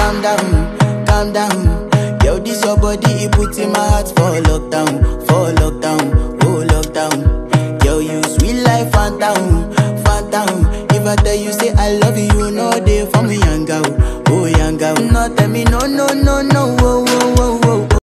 calm down, calm down. Yo, this your body, it puts in my heart for lockdown, oh lockdown. Yo, you sweet life, phantom, phantom. If I tell you say I love you, no day for me, young girl, oh young girl. No tell me no, no, no, no, oh, oh, oh, oh.